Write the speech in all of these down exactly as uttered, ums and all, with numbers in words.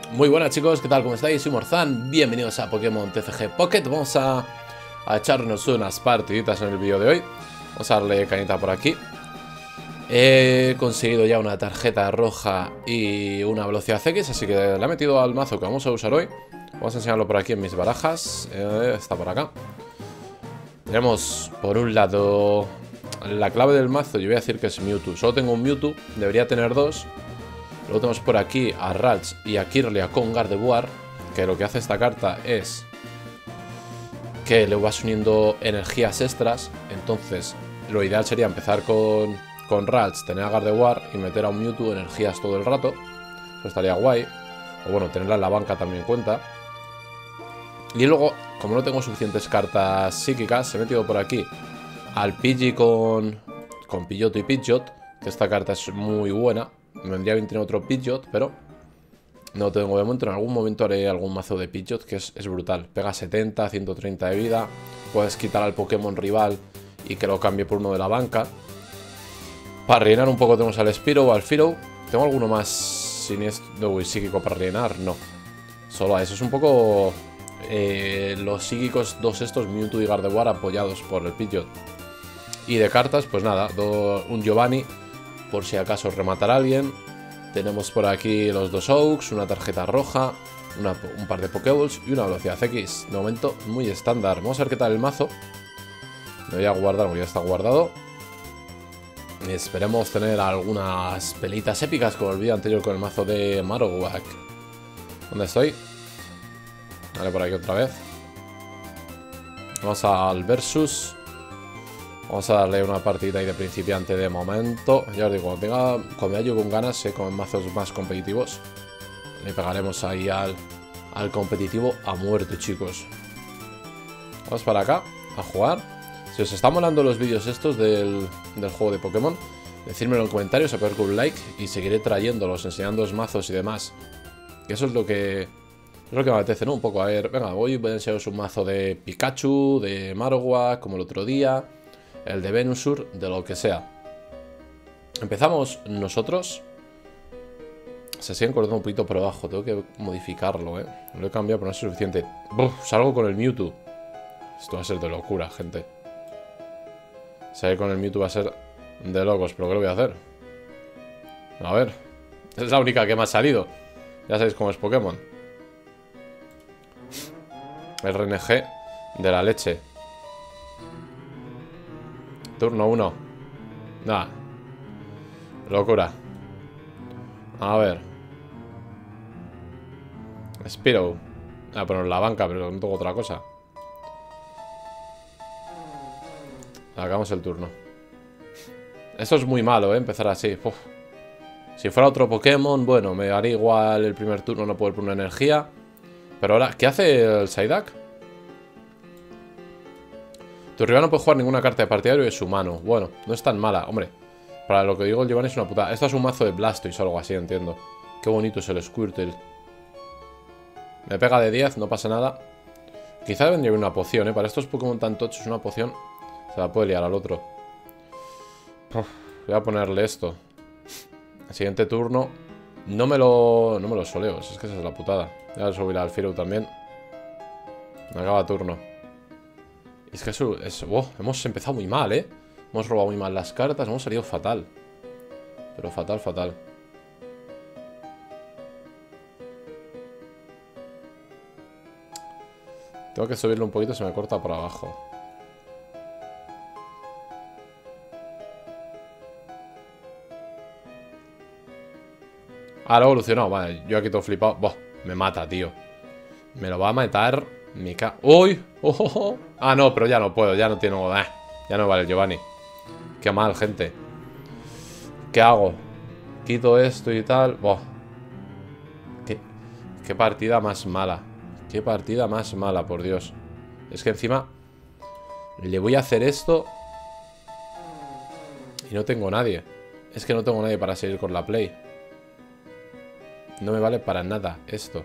Muy buenas chicos, ¿qué tal? ¿Cómo estáis? Soy Morzan, bienvenidos a Pokémon T C G Pocket. Vamos a, a echarnos unas partiditas en el vídeo de hoy. Vamos a darle cañita por aquí. He conseguido ya una tarjeta roja y una velocidad X, así que la he metido al mazo que vamos a usar hoy. Vamos a enseñarlo por aquí en mis barajas. eh, Está por acá. Tenemos por un lado la clave del mazo, yo voy a decir que es Mewtwo. Solo tengo un Mewtwo, debería tener dos. Luego tenemos por aquí a Ralts y a Kirlia con Gardevoir, que lo que hace esta carta es que le vas uniendo energías extras. Entonces lo ideal sería empezar con, con Ralts, tener a Gardevoir y meter a un Mewtwo energías todo el rato. Eso estaría guay. O bueno, tenerla en la banca también cuenta. Y luego, como no tengo suficientes cartas psíquicas, he metido por aquí al Pidgey con, con Pidgeotto y Pidgeot, que esta carta es muy buena. Me vendría bien tener otro Pidgeot, pero no tengo de momento. En algún momento haré algún mazo de Pidgeot, que es, es brutal. Pega setenta, ciento treinta de vida. Puedes quitar al Pokémon rival y que lo cambie por uno de la banca. Para rellenar un poco tenemos al Spiro o al Firo. ¿Tengo alguno más siniestro y psíquico para rellenar? No. Solo a eso. Es un poco eh, los psíquicos dos estos, Mewtwo y Gardevoir, apoyados por el Pidgeot. Y de cartas, pues nada, do, un Giovanni, por si acaso rematar a alguien. Tenemos por aquí los dos Oaks, una tarjeta roja, una, un par de Pokéballs y una velocidad X. De momento muy estándar. Vamos a ver qué tal el mazo. Me voy a guardar porque ya está guardado. Y esperemos tener algunas pelitas épicas como el vídeo anterior con el mazo de Marowak. ¿Dónde estoy? Vale, por aquí otra vez. Vamos al versus. Vamos a darle una partida ahí de principiante de momento. Ya os digo, cuando, tenga, cuando haya yo con ganas, sé, con mazos más competitivos, le pegaremos ahí al, al competitivo a muerte, chicos. Vamos para acá, a jugar. Si os están molando los vídeos estos del, del juego de Pokémon, decídmelo en comentarios, apoyar con un like y seguiré trayéndolos, enseñándoos mazos y demás. Que eso es lo que... Es lo que me apetece, ¿no? Un poco, a ver, venga, hoy voy a enseñaros un mazo de Pikachu, de Marowak, como el otro día, el de Venusaur, de lo que sea. Empezamos nosotros. Se siguen cortando un poquito por abajo. Tengo que modificarlo, eh. Lo he cambiado, pero no es suficiente. Uf, salgo con el Mewtwo. Esto va a ser de locura, gente. Salir con el Mewtwo va a ser de locos. Pero ¿qué lo voy a hacer? A ver. Es la única que me ha salido. Ya sabéis cómo es Pokémon. R N G de la leche. Turno uno. Nada. Locura. A ver. Spiro. Ah, pero en la banca, pero no tengo otra cosa. Hagamos el turno. Esto es muy malo, ¿eh? Empezar así. Uf. Si fuera otro Pokémon, bueno, me haría igual el primer turno no poder poner energía. Pero ahora, ¿qué hace el Psyduck? Tu rival no puede jugar ninguna carta de partidario y es humano. Bueno, no es tan mala, hombre. Para lo que digo el Giovanni es una putada. Esto es un mazo de Blastoise o algo así, entiendo. Qué bonito es el Squirtle. Me pega de diez, no pasa nada. Quizá vendría una poción, ¿eh? Para estos Pokémon tan tochos una poción se la puede liar al otro. Uf, voy a ponerle esto. El siguiente turno no me lo... No me lo soleo, es que esa es la putada. Voy a subir al Firo también. Me acaba turno. Es que eso es... Oh, hemos empezado muy mal, ¿eh? Hemos robado muy mal las cartas. Hemos salido fatal. Pero fatal, fatal. Tengo que subirlo un poquito. Se me corta por abajo. Ah, lo he evolucionado. Vale, yo aquí todo flipado. Buah, me mata, tío. Me lo va a matar. Me ca... ¡Uy! Oh, oh, oh. Ah, no, pero ya no puedo. Ya no tengo... Eh, ya no vale el Giovanni. Qué mal, gente. ¿Qué hago? Quito esto y tal. Buah. ¿Qué, qué partida más mala. Qué partida más mala, por Dios. Es que encima le voy a hacer esto y no tengo nadie. Es que no tengo nadie para seguir con la play. No me vale para nada esto.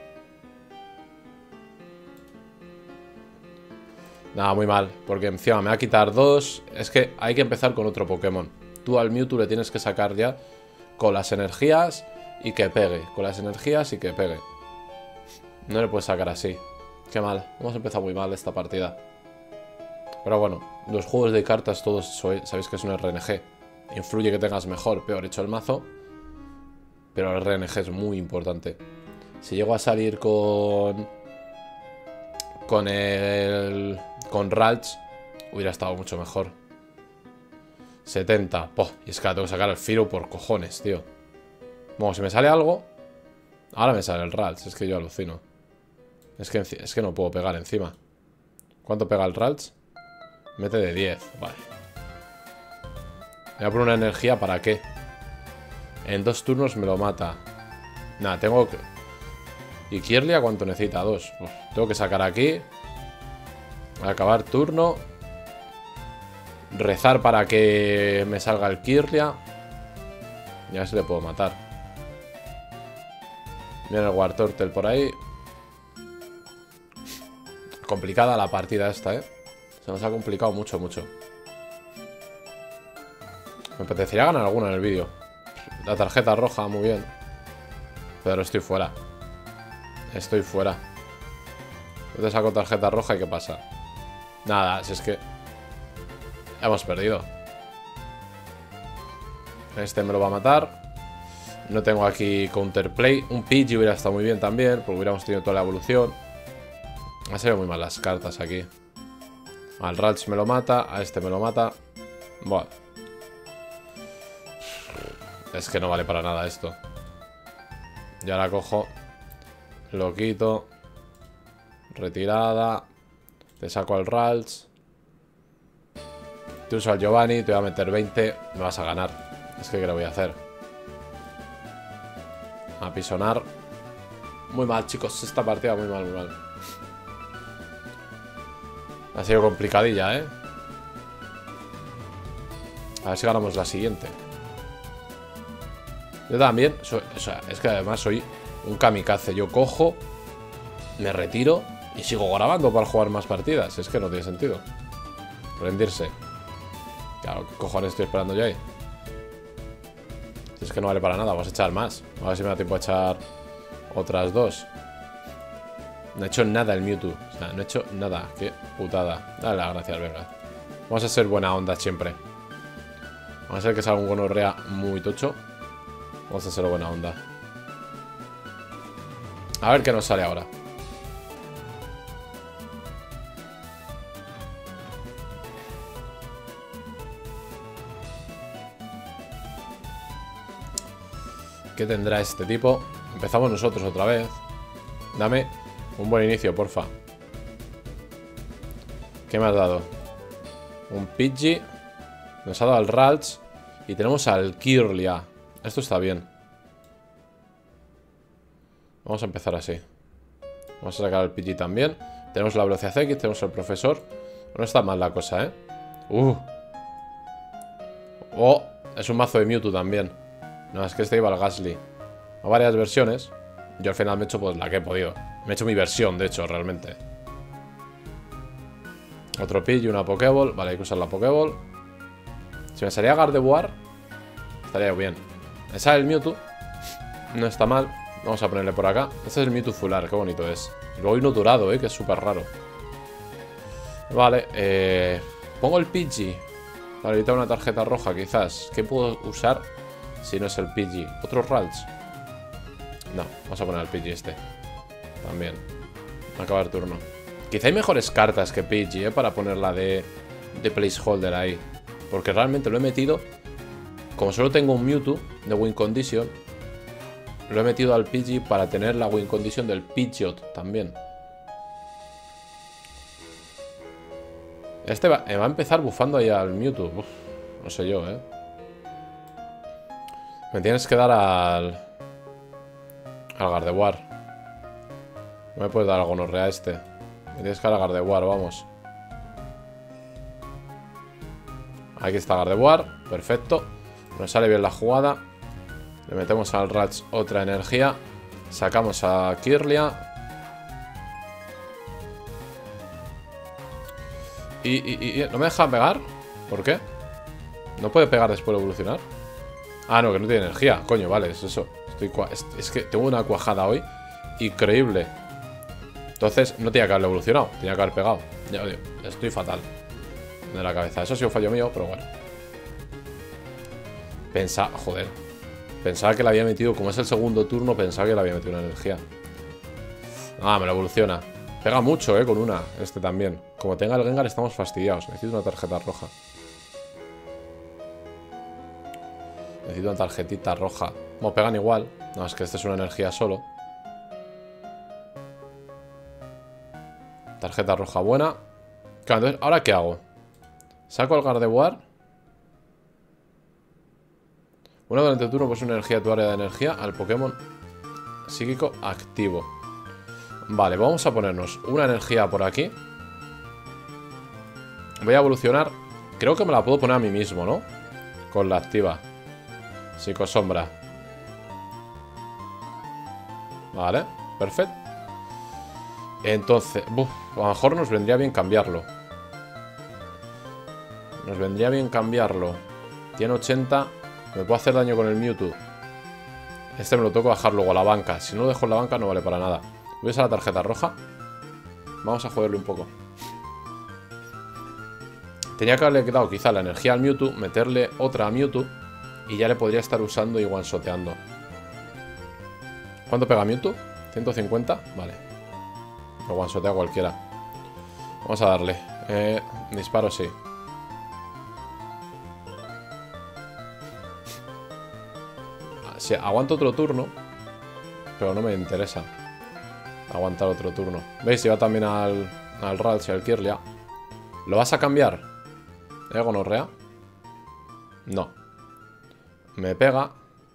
Nada, muy mal, porque encima me va a quitar dos. Es que hay que empezar con otro Pokémon. Tú al Mewtwo le tienes que sacar ya con las energías y que pegue. Con las energías y que pegue. No le puedes sacar así. Qué mal. Hemos empezado muy mal esta partida. Pero bueno, los juegos de cartas todos sabéis que es un R N G. Influye que tengas mejor, peor hecho el mazo. Pero el R N G es muy importante. Si llego a salir con... Con el... Con Ralts, hubiera estado mucho mejor. setenta. Poh, y es que ahora tengo que sacar el Firo por cojones, tío. Bueno, si me sale algo... Ahora me sale el Ralts, es que yo alucino. Es que, es que no puedo pegar encima. ¿Cuánto pega el Ralts? Mete de diez, vale. Voy a poner una energía, ¿para qué? En dos turnos me lo mata. Nada, tengo que... ¿Y Kirlia cuánto necesita? Dos. Uf, tengo que sacar aquí. Acabar turno. Rezar para que me salga el Kirlia. Y a ver si le puedo matar. Viene el War Turtle por ahí. Complicada la partida esta, ¿eh? Se nos ha complicado mucho, mucho. Me apetecería ganar alguna en el vídeo. La tarjeta roja, muy bien. Pero estoy fuera. Estoy fuera. Yo te saco tarjeta roja y ¿qué pasa? Nada, si es que... Hemos perdido. Este me lo va a matar. No tengo aquí counterplay. Un Pidgey hubiera estado muy bien también, porque hubiéramos tenido toda la evolución. Han salido muy mal las cartas aquí. Al Ralts me lo mata, a este me lo mata. Bueno. Es que no vale para nada esto. Ya la cojo. Lo quito. Retirada. Te saco al Ralts. Te uso al Giovanni, te voy a meter veinte. Me vas a ganar. Es que ¿qué le voy a hacer? A pisonar. Muy mal, chicos. Esta partida muy mal, muy mal. Ha sido complicadilla, ¿eh? A ver si ganamos la siguiente. Yo también soy, o sea, es que además soy un kamikaze. Yo cojo, me retiro y sigo grabando para jugar más partidas. Es que no tiene sentido rendirse. Claro, ¿qué cojones estoy esperando yo ahí? Si es que no vale para nada, vamos a echar más. A ver si me da tiempo a echar otras dos. No he hecho nada el Mewtwo. O sea, no he hecho nada. Qué putada. Dale las gracias, venga. Vamos a ser buena onda siempre. Vamos a ser que salga un gonorrea muy tocho. Vamos a ser buena onda. A ver qué nos sale ahora. ¿Qué tendrá este tipo? Empezamos nosotros otra vez. Dame un buen inicio, porfa. ¿Qué me has dado? Un Pidgey. Nos ha dado al Ralts. Y tenemos al Kirlia. Esto está bien. Vamos a empezar así. Vamos a sacar al Pidgey también. Tenemos la velocidad X, tenemos el profesor. No está mal la cosa, ¿eh? Uh. Oh, es un mazo de Mewtwo también. No, es que este iba al Gastly. A varias versiones. Yo al final me he hecho pues la que he podido. Me he hecho mi versión, de hecho, realmente. Otro Pidgey, una Pokéball. Vale, hay que usar la Pokéball. Si me salía Gardevoir, estaría bien. Me sale el Mewtwo. No está mal. Vamos a ponerle por acá. Este es el Mewtwo Fular, qué bonito es. Y luego hay uno dorado, eh, que es súper raro. Vale, eh... pongo el Pidgey para evitar una tarjeta roja, quizás. ¿Qué puedo usar si no es el Pidgey? ¿Otros Ralts? No, vamos a poner el Pidgey este. También. Acabar turno. Quizá hay mejores cartas que Pidgey, eh, para ponerla de, de placeholder ahí. Porque realmente lo he metido. Como solo tengo un Mewtwo de Win Condition, lo he metido al Pidgey para tener la Win Condition del Pidgeot también. Este va, va a empezar bufando ahí al Mewtwo. Uf, no sé yo, eh. Me tienes que dar al... Al Gardevoir. No me puedes dar al gonorrea este. Me tienes que dar al Gardevoir, vamos. Aquí está Gardevoir. Perfecto. Nos sale bien la jugada. Le metemos al Ralts otra energía. Sacamos a Kirlia. Y, y, y... ¿No me deja pegar? ¿Por qué? ¿No puede pegar después de evolucionar? Ah, no, que no tiene energía. Coño, vale, es eso. Estoy es, es que tengo una cuajada hoy increíble. Entonces no tenía que haberlo evolucionado, tenía que haber pegado. Ya digo, estoy fatal de la cabeza. Eso ha sido fallo mío, pero bueno. Pensaba, joder. Pensaba que le había metido, como es el segundo turno, pensaba que le había metido una energía. Ah, me lo evoluciona. Pega mucho, eh, con una. Este también. Como tenga el Gengar estamos fastidiados. Necesito una tarjeta roja. Necesito una tarjetita roja. Bueno, pegan igual. No, es que este es una energía solo. Tarjeta roja buena. Claro, entonces, ¿ahora qué hago? Saco el Gardevoir. Una durante el turno pues una energía de tu área de energía al Pokémon psíquico activo. Vale, vamos a ponernos una energía por aquí. Voy a evolucionar. Creo que me la puedo poner a mí mismo, ¿no? Con la activa. Psicosombra. Vale, perfecto. Entonces, uf, a lo mejor nos vendría bien cambiarlo. Nos vendría bien cambiarlo. Tiene ochenta. Me puedo hacer daño con el Mewtwo. Este me lo tengo que bajar luego a la banca. Si no lo dejo en la banca no vale para nada. Voy a usar la tarjeta roja. Vamos a joderle un poco. Tenía que haberle quedado quizá la energía al Mewtwo, meterle otra a Mewtwo y ya le podría estar usando y one-shoteando. ¿Cuánto pega Mewtwo? ¿ciento cincuenta? Vale. Lo one-shotea cualquiera. Vamos a darle. Eh, disparo sí. Sí, aguanto otro turno, pero no me interesa aguantar otro turno. ¿Veis? Iba también al, al Ralts y al Kirlia. ¿Lo vas a cambiar? ¿Eh, gonorrea? No. Me pega.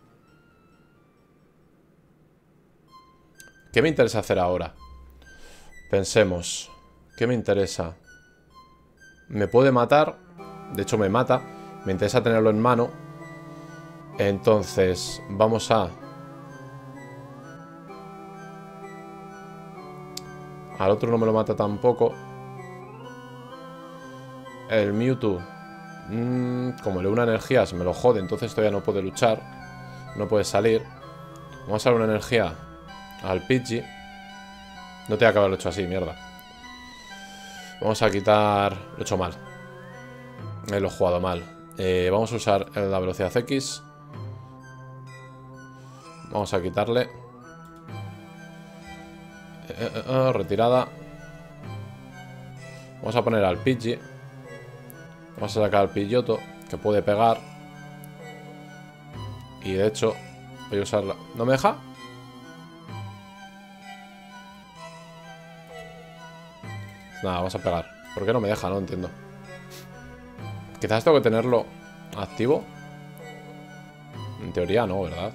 ¿Qué me interesa hacer ahora? Pensemos. ¿Qué me interesa? Me puede matar. De hecho me mata. Me interesa tenerlo en mano. Entonces, vamos a... Al otro no me lo mata tampoco. El Mewtwo, mmm, como le da una energía, se me lo jode. Entonces todavía no puede luchar. No puede salir. Vamos a dar una energía al Pidgey. No tenía que haberlo hecho así, mierda. Vamos a quitar... Lo he hecho mal. Eh, lo he jugado mal. eh, Vamos a usar la velocidad X. Vamos a quitarle. Eh, eh, eh, retirada. Vamos a poner al Pidgey. Vamos a sacar al Pidgeotto, que puede pegar. Y de hecho, voy a usarla. ¿No me deja? Nada, vamos a pegar. ¿Por qué no me deja? No entiendo. Quizás tengo que tenerlo activo. En teoría no, ¿verdad?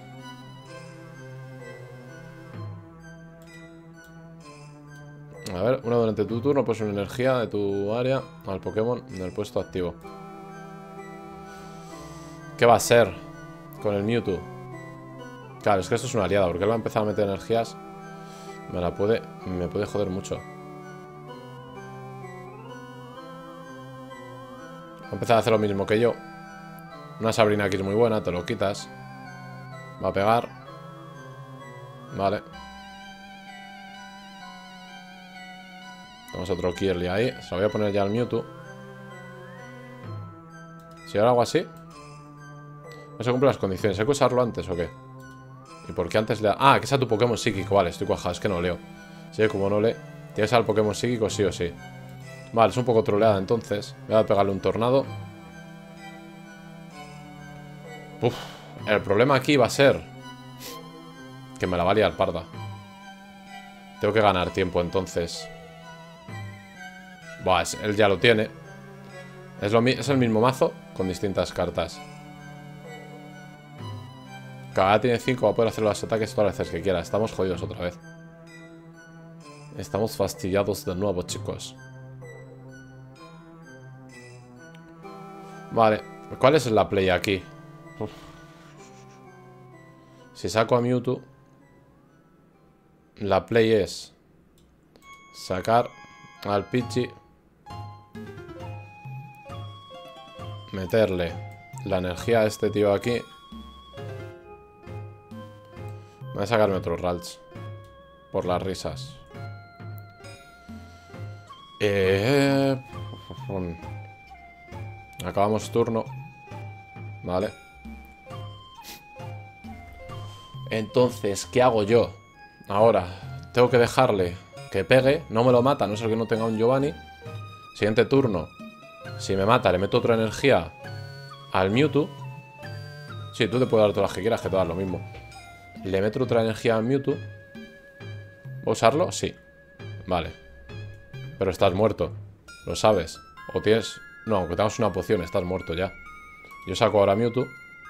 A ver, una durante tu turno, pues una energía de tu área al Pokémon en el puesto activo. ¿Qué va a ser con el Mewtwo? Claro, es que esto es una aliada, porque él va a empezar a meter energías. Me la puede... Me puede joder mucho. Va a empezar a hacer lo mismo que yo. Una Sabrina X muy buena, te lo quitas. Va a pegar. Vale. Tenemos otro Kirlia ahí. Se lo voy a poner ya al Mewtwo. Si ahora hago así, no se cumplen las condiciones. ¿Hay que usarlo antes o qué? ¿Y por qué antes le da? Ah, que sea tu Pokémon psíquico. Vale, estoy cuajado. Es que no leo. Sí, como no lee. Tienes al Pokémon psíquico sí o sí. Vale, es un poco troleada entonces. Voy a pegarle un tornado. Uf, el problema aquí va a ser que me la va a liar parda. Tengo que ganar tiempo entonces. Buah, es, él ya lo tiene. Es, lo, es el mismo mazo con distintas cartas. Cada tiene cinco, va a poder hacer los ataques todas las veces que quiera. Estamos jodidos otra vez. Estamos fastidiados de nuevo, chicos. Vale, ¿cuál es la play aquí? Uf. Si saco a Mewtwo, la play es sacar al Pidgey, meterle la energía a este tío aquí Voy a sacarme otros Ralts. Por las risas. Eh... Acabamos turno. Vale. Entonces, ¿qué hago yo? Ahora, tengo que dejarle que pegue. No me lo mata, a no ser que no tenga un Giovanni. Siguiente turno. Si me mata, le meto otra energía al Mewtwo. Sí, tú te puedes dar todas las que quieras, que te das lo mismo. Le meto otra energía al Mewtwo. ¿Voy a usarlo? Sí. Vale. Pero estás muerto. Lo sabes. O tienes... No, aunque tengas una poción, estás muerto ya. Yo saco ahora Mewtwo.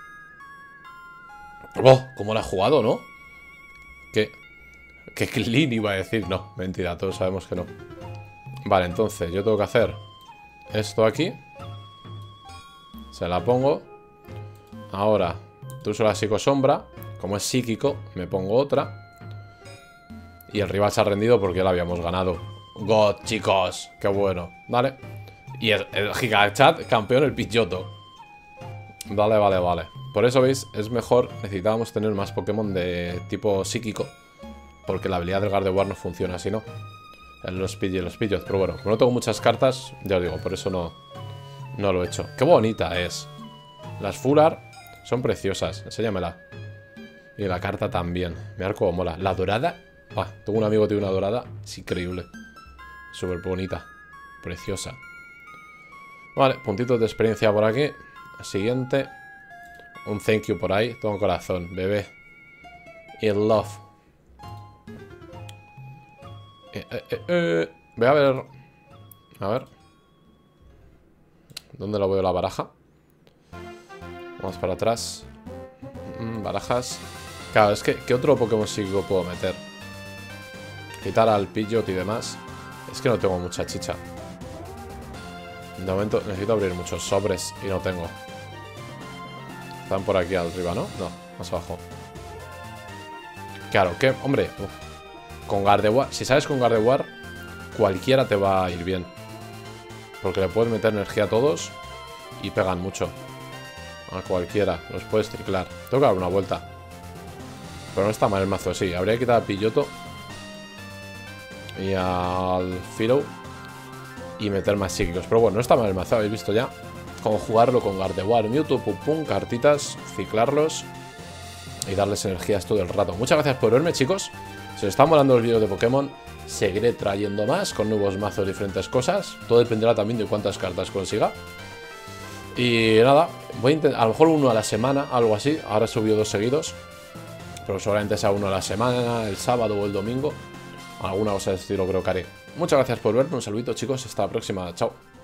¡Oh! ¿Cómo la he jugado, no? ¿Qué? ¿Qué clean iba a decir? No, mentira, todos sabemos que no. Vale, entonces yo tengo que hacer esto aquí. Se la pongo. Ahora, tú usas la psicosombra. Como es psíquico, me pongo otra. Y el rival se ha rendido porque ya la habíamos ganado. God, chicos, qué bueno. Vale. Y el, el Gigachat, campeón, el Pidgeotto. Vale, vale, vale. Por eso, ¿veis? Es mejor, necesitábamos tener más Pokémon de tipo psíquico. Porque la habilidad del Gardevoir no funciona así, ¿no? En los Pidgey y los Pidgeot. Pero bueno, como no tengo muchas cartas, ya os digo, por eso no, no lo he hecho. ¡Qué bonita es! Las Full Art son preciosas. Enséñamela. Y la carta también. Me arco como mola. La dorada. Ah, tengo un amigo que tiene una dorada. Es increíble. Súper bonita. Preciosa. Vale, puntitos de experiencia por aquí. Siguiente. Un thank you por ahí. Todo un corazón, bebé. Y el love. Eh, eh, eh, eh. Voy a ver. A ver. ¿Dónde lo veo la baraja? Vamos para atrás. Mm, barajas. Claro, es que ¿qué otro Pokémon psíquico puedo meter? Quitar al Pidgeot y demás. Es que no tengo mucha chicha. De momento necesito abrir muchos sobres y no tengo. Están por aquí arriba, ¿no? No, más abajo. Claro, que, hombre, uf. Con Gardevoir, si sabes con Gardevoir, cualquiera te va a ir bien. Porque le puedes meter energía a todos y pegan mucho. A cualquiera, los puedes triclar. Tengo que dar una vuelta. Pero no está mal el mazo, sí. Habría que quitar al Pidgeotto y al Philo y meter más psíquicos. Pero bueno, no está mal el mazo, habéis visto ya. Como jugarlo con Gardevoir, Mewtwo, pum pum, cartitas, ciclarlos y darles energías todo el rato. Muchas gracias por verme, chicos. Si os están molando los vídeos de Pokémon, seguiré trayendo más con nuevos mazos, diferentes cosas. Todo dependerá también de cuántas cartas consiga. Y nada, voy a intentar, a lo mejor uno a la semana, algo así. Ahora he subido dos seguidos, pero seguramente sea uno a la semana, el sábado o el domingo. Alguna cosa de estilo creo que haré. Muchas gracias por verme, un saludito, chicos, hasta la próxima, chao.